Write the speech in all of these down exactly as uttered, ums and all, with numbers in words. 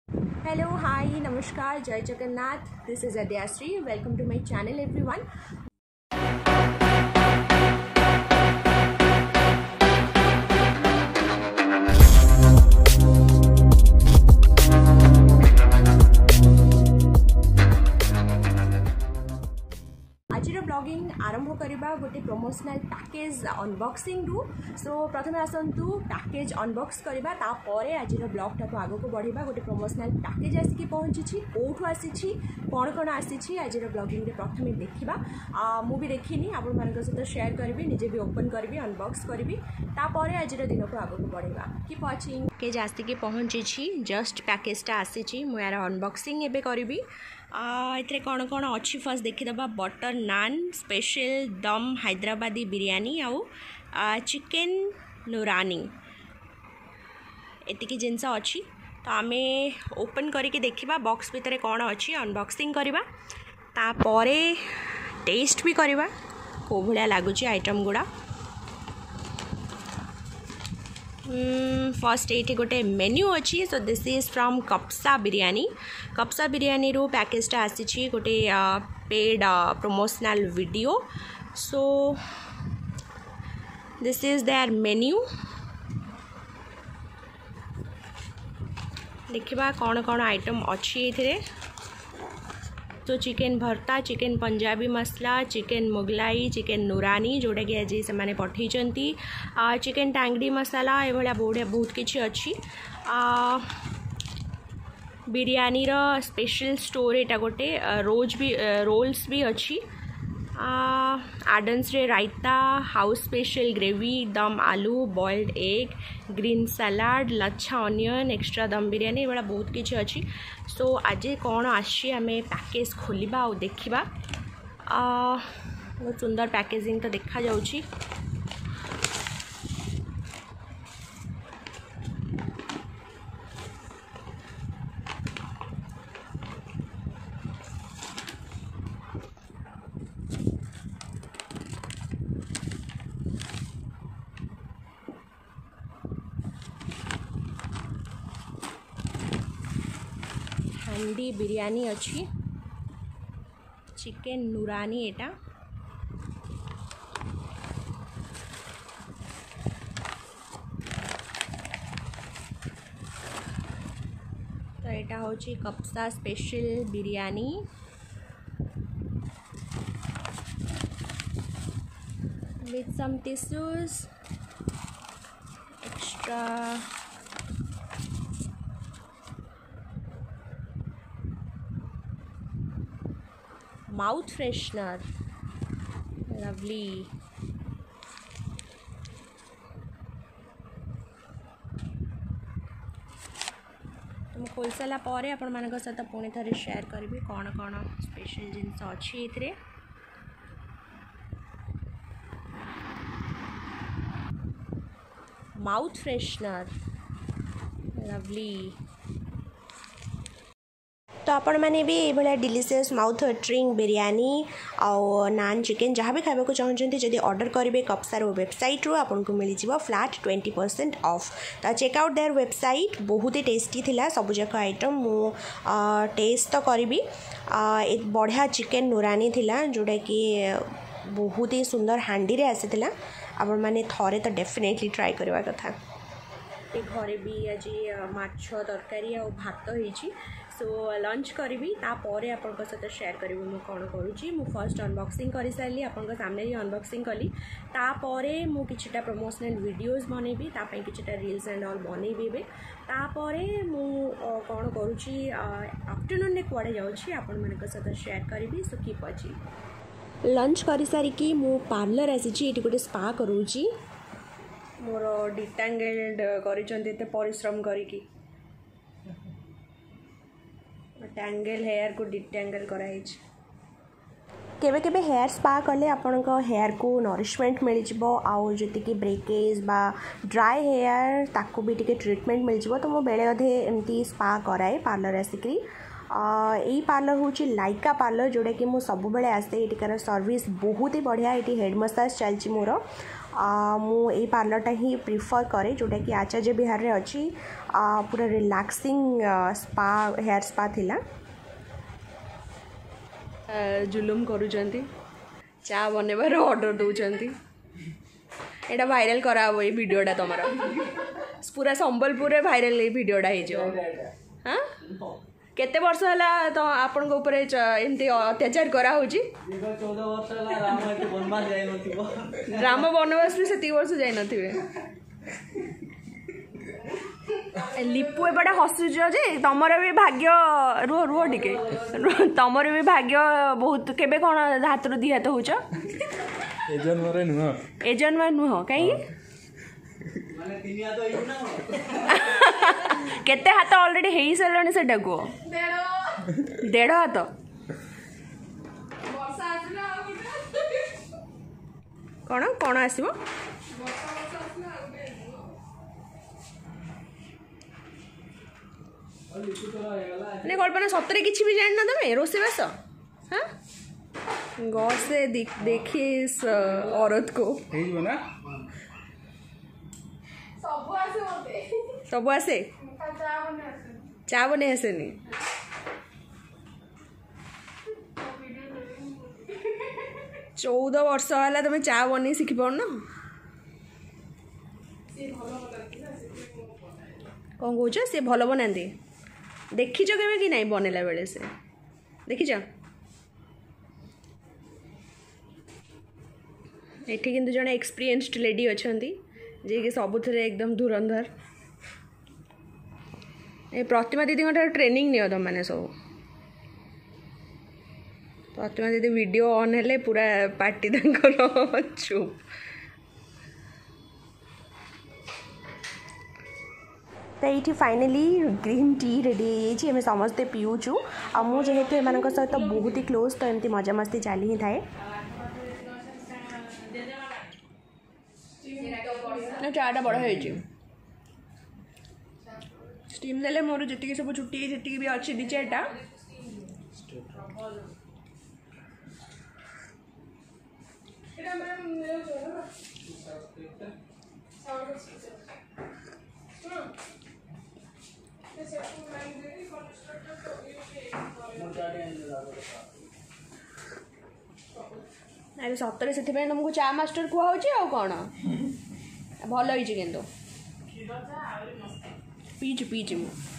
Hello, hi, namaskar, Jai Jagannath. This is Adyasri. Welcome to my channel, everyone. आजिर blogging आरंभ करवा गोटे promotional package unboxing रु सो प्रथमे आसतु पैकेज अनबॉक्स करवा तापर आजिर ब्लॉगटा को आगो को बढ़िबा गोटे प्रमोशनल पैकेज आसिकी पहुँची कोठू आसी कौन कौन आसी आजिर ब्लॉगिंग रे प्रथमे देखिबा मु भी देखिनी आपण मानक सहित शेयर करबी निजे भी ओपन करबी अनबॉक्स करबी तापर आजिर दिन को आगो को बढ़िबा कीप वाचिंग पैकेज आसिकी पहुँची जस्ट पैकेजटा आसी मु यार अनबॉक्सिंग एबे करबी एथरे कौन कौन अच्छी फर्स्ट देखीदबा बटर नान स्पेशल दम हैदराबादी बिरयानी आउ चिकेन नूरानी एतिकी जिनस अच्छी तो आम ओपन करके देखिबा बॉक्स भितर कौन अच्छी अनबॉक्सिंग करवा तापर टेस्ट भी करवा को भलिया लगुच आइटम गुड़ा फर्स्ट ये गोटे मेन्यू अच्छी so this is from Kapsa biryani Kapsa biryani रू पैकेजटा आसी गोटे paid promotional video so this is their menu देखिबा कौन कौन आइटम अच्छी एथिरे तो चिकेन भर्ता चिकेन पंजाबी मसला चिकेन मुगलाई चिकेन नूरानी जोटा कि आज से पठई चिकेन टांगड़ी मसाला ये बढ़िया बहुत किसी अच्छी बिरयानी रो स्पेशल स्टोर एटा गोटे रोज भी रोल्स भी अच्छी आडन्स रे रायता house special gravy dum aloo boiled egg green salad laccha onion extra dum biryani ये बहुत किसी अच्छी सो आज कौन आसी आम पैकेज खोलिबा और देखिबा बहुत सुंदर पैकेजिंग तो देखा जाउची हांडी बिरयानी अच्छी चिकेन नूरानी एटा तो एटा होची Kapsa special biryani with some tissues extra mouth freshener lovely तो खोल सारा पर आपण मान सहित पुणी थे शेयर करी कौन कौन स्पेशल जिनस अच्छी एथिरे माउथ फ्रेशनर लवली तो आपण मैंने भी ये डिलीशियस माउथ वाटरिंग बिरयानी आउ नान चिकेन जहाँ भी खावा चाहते जदि ऑर्डर करेंगे कप्सार वेबसाइट रू आपन को मिल जाव फ्लैट ट्वेंटी परसेंट ऑफ तो चेकआउट देयर वेबसाइट बहुत ही टेस्टी थिला सब जाक आइटम मु टेस्ट तो करी बढ़िया चिकेन नूरानी थिला जोटा कि बहुत ही सुंदर हांडी रे आसी आपण मैंने थरे तो डेफिनेटली ट्राई करवा कथा घरे भी आज माछ तरकारी आ भात होइछि सो लंच करी तापर आपण सहित शेयर करी मु कौन करुँची मु फर्स्ट अनबॉक्सिंग कर सारी आपण सामने ही अनबॉक्सिंग कली तापर मु किछटा प्रमोशनल वीडियोस बनैबी तापई किछटा रील्स एंड ऑल बनैबी तापर मु कौन करुँची आफ्टरनून ने कुआडे जाउछी आपण मानक सहित शेयर करी सो कीप वाचिंग लंच कर सारिकी मु पार्लर आसी ये गोटे स्पा करुँची मोर डिटांगेल्ड कर परिश्रम करी टैंगल हेयर को डिटेंगल कराई केवे केवे हेयर स्पा कले आपण हेयर को नरिशमेंट मिल जाव आउ जी ब्रेकेज बा ड्राई हेयर ताकू भी टिके ट्रीटमेंट मिल जाव तो मो बेले अधे एमती स्पा कराए पार्लर आसिकी यही पार्लर हूँ लाइका पार्लर जोटा कि मुझे सब बेले आसे एटिकार सर्विस बहुत ही बढ़िया ये हेड मसाज चलती मोर मु ए पार्लरटा ही प्रिफर करे जोटा कि आचार्य विहार रे अच्छी पूरा रिलैक्सिंग स्पा हेयर स्पा थिला। जुलुम करूचंती चा बनेबार ऑर्डर दौरान एटा भाइराल करा ये वीडियोटा तुम पूरा संबलपुर भाइराल ये वीडियोटा हो हाँ केते वर्ष है तो आपण एमती अत्याचार करा राम बनवास भी से वर्ष जाई नथिबे लिपु एपटे हसुच जे तमर भी भाग्य रुह रुह टिके तमर भी भाग्य बहुत केबे कौन हाथ रु दी हाथ होच ए जन्म नुह कहीं केते हाथ ऑलरेडी हेई सरलानी सेटा को डेढ़ हाथ कौन कौन आसो ने कल्पना सतरे किसी भी जान ना तुम रोसेबास हाँ गौर से देखिए इस औरत को सब आसे चा बने आसे नहीं चौदह वर्ष है तुम चा बन शिखि पार न कौन कौच सी भल बना देखीच के कि नहीं बनला बेले से देखीच एठी किंतु जने एक्सपीरियंस्ड लेडी अछंती जे कि सबुथ एकदम धुरंधर ए प्रतिमा दीदी ट्रेनिंग नियो तुम मैंने सब प्रतिमा दीदी वीडियो ऑन हेले पूरा पार्टी तंकर चुप तो ये फाइनाली ग्रीन टी रेडी है समस्ते पीऊचु आ मु जेहेतु एम सहित बहुत ही क्लोज तो एमती मजा मस्ती चली ही थाए चाटा बड़ है स्टीम देले मोर जी सब छुट्टी जी भी अच्छी दी चार्टा अरे सतरे से तुमको चा मास्टर कहूँ कौन भल होती किंतु पीचु पीचु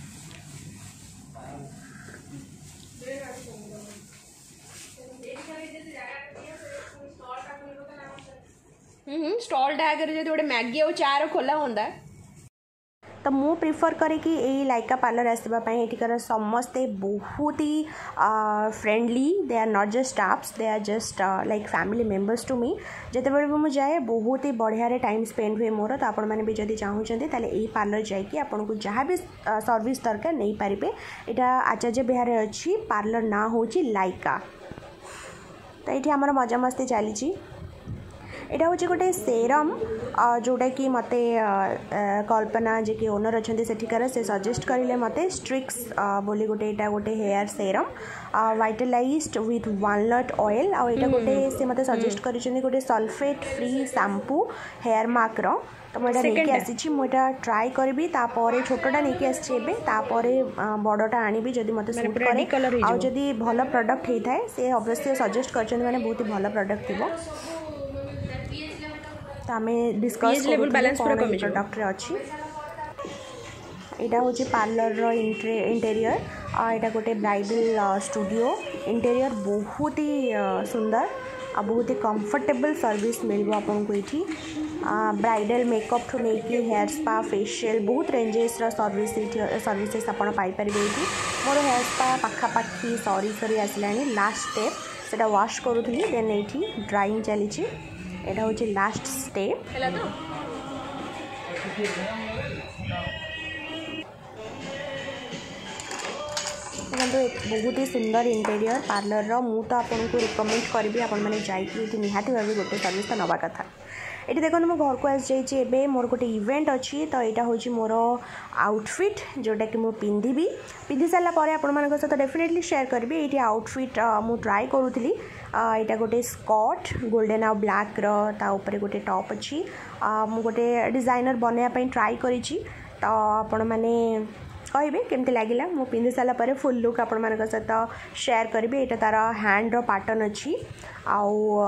स्टॉल टाइगर जो गोटे मैगी और चार खोला होंदा तो मु प्रिफर करे कि यही लाइका पार्लर आसवाई एठिकार समस्ते बहुत ही friendly they are not just staffs they are just like family members to me जिते बड़े मुझे जाए बहुत ही बढ़िया टाइम स्पेंड हुए मोर तो आपण मैंने भी जब चाहूँगी ताले यही पार्लर जाकि आपन को जहाँ भी सर्विस दरकार नहीं पारे यहाँ आचार्य विहार अच्छी पार्लर ना हूँ लाइका तो ये आमर मजा मस्ती चली यहाँ हूँ गोटे सेरम जोटा कि मत कल्पना जी कि ओनर अच्छा सेठिकार से सजेस्ट करें मत स्ट्रिक्स बोली गोटे यहाँ गोटे hair serum vitalised with walnut oil आ यहाँ गोटे से मत सजेस्ट कर गोटे sulphate free shampoo hair mark रो तो मुझे नहीं आसी मुझे ट्राए करी तापर छोटा नहीं आसी बड़टा आनी जदि मत सूट करे आदि भल प्रडक्ट होता है सी अवश्य सजेस्ट कर बहुत ही भल प्रडक्ट थी तो आम डिस्कस प्रडक्ट अच्छी यहाँ हूँ पार्लर इंटेरियर यहाँ गोटे ब्राइडल स्टूडियो इंटेरियर बहुत ही सुंदर आ बहुत ही कंफर्टेबल सर्विस मिल आपको ये ब्राइडल मेकअप ठू नहीं हेयर स्पा फेशियल बहुत रेंजेस सर्विस सर्विसेस आपड़ पाइपर ये मोर हेयर स्पा पाखापाखि सरी सरी आसला लास्ट स्टेप से वाश करूँ देन ये ड्राइंग चली यहाँ हूँ लास्ट स्टेप बहुत ही सुंदर इंटेरियर पार्लर रो मु तो आपको रिकमेंड करी आपण मैंने जाइए निहाती भाव गोटे सर्विस तो नवा कथा ये देखो मो घर को आसी जाइए मोर गोटे इवेंट अच्छी तो यहाँ हूँ मोर आउटफिट जोटा कि मुझे पिंधि पिंधि सारापर आपण सहित डेफिनेटली शेयर करी। ये आउटफिट मु ट्राए करूली यहाँ गोटे स्कर्ट गोल्डन आ ब्लैक रे गोटे टॉप अच्छी मु गोटे डिजाइनर बनवाई ट्राए करी तो आपण मैंने कहे केमती लगे मु पिंधि सारापर फुल लुक आपण मान सहित शेयर करी। यहाँ तार हैंड रो पैटर्न अच्छी आउ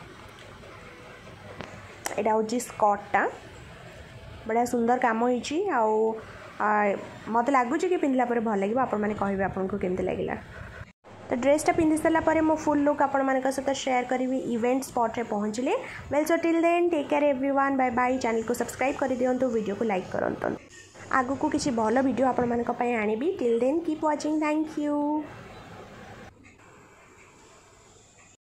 यहाँ हूँ स्कर्टा बढ़िया सुंदर काम होती मत लगुच कि पिंधला भल लगे आपण मैंने कहे आपको केमती लगे। तो ड्रेसटा पिंधि सारापर मो फुल लुक आपण मान सहित शेयर करी इवेंट स्पॉट रे पहुँचले। Well so till then take care everyone bye bye. Channel को सब्सक्राइब कर दिंतु वीडियो को लाइक करंतु आगु को किसी भल वीडियो आपण मानक पय आनिबी। Till then keep watching thank you.